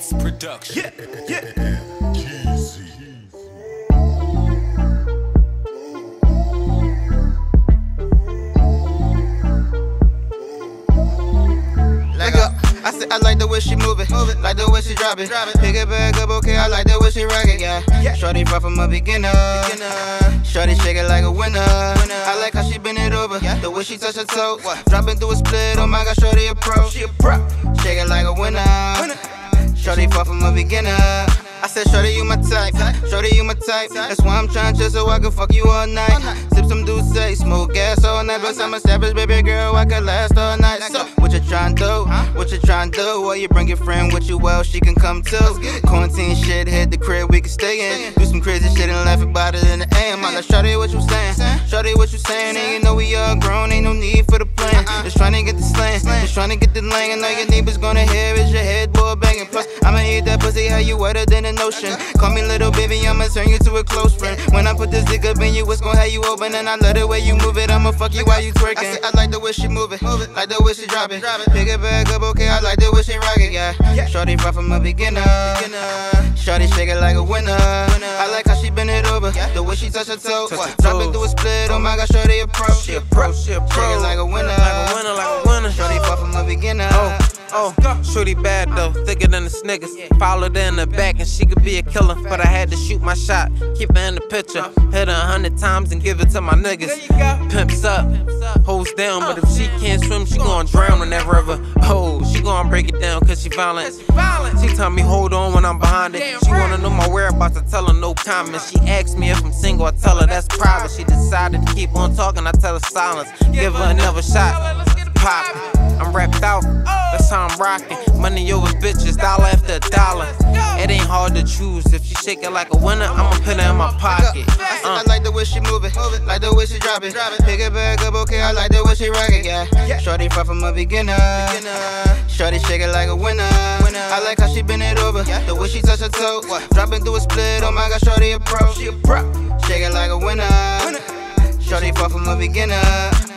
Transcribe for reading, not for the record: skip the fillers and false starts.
Beats Production. Yeah. I said I like the way she move it, like the way she drop it. Pick it back up, okay, I like the way she rock it, yeah. Shorty far from a beginner. Shorty shake it like a winner. I like how she bend it over, the way she touch her toe. Dropping through a split, oh my god, shorty a pro. Shake it like a winner. Shorty far from a beginner. I said, shorty, you my type. Shorty, you my type. That's why I'm trying just so I can fuck you all night. Sip some Douce, smoke gas all night. But I'm a savage, baby girl, I could last all night. So, what you trying to do? What you trying to do? Well, you bring your friend with you, well, she can come too. Quarantine shit, hit the crib, we can stay in. Do some crazy shit and laugh about it in the AM. I'm like, shorty, what you saying? Shorty, what you saying? And you know we all grown, ain't no need for the plan. Just trying to get the slang, just trying to get the lane. And all your neighbors gonna hear is your headboard banging. Plus, I'ma eat that pussy, how you wetter than an ocean. Call me little baby, I'ma turn you to a close friend. When I put this dick up in you, it's gon' have you open. And I love the way you move it, I'ma fuck you while you twerking. I said I like the way she move it, like the way she drop it. Pick it back up, okay, I like the way she rock it, yeah. Shorty far from a beginner. Shorty shake it like a winner. I like how she bend it over, the way she touch her toe. Drop it through a split, oh my god, shorty a pro. She a pro, shake it like a winner. Shorty far from a beginner. Shorty bad though, thicker than the Snickers. Followed her in the back and she could be a killer, but I had to shoot my shot, keep her in the picture. Hit her 100 times and give it to my niggas. Pimps up, hoes down, but if she can't swim, she gon' drown in that river. Oh, she gon' break it down cause she violent. She tell me hold on when I'm behind it. She wanna know my whereabouts, I tell her no comment. She asks me if I'm single, I tell her that's private. She decided to keep on talking, I tell her silence. Give her another shot, pop. I'm wrapped out, that's how I'm rocking. Money over bitches, dollar after dollar. It ain't hard to choose. If she shake it like a winner, I'ma put her in my pocket. I like the way she move it, like the way she drop it. Pick it back up, okay, I like the way she rock it, yeah. Shorty far from a beginner. Shorty shake it like a winner. I like how she bend it over, the way she touch her toe. Dropping through a split, oh my god, shorty a pro. Shake it like a winner. Shorty far from a beginner.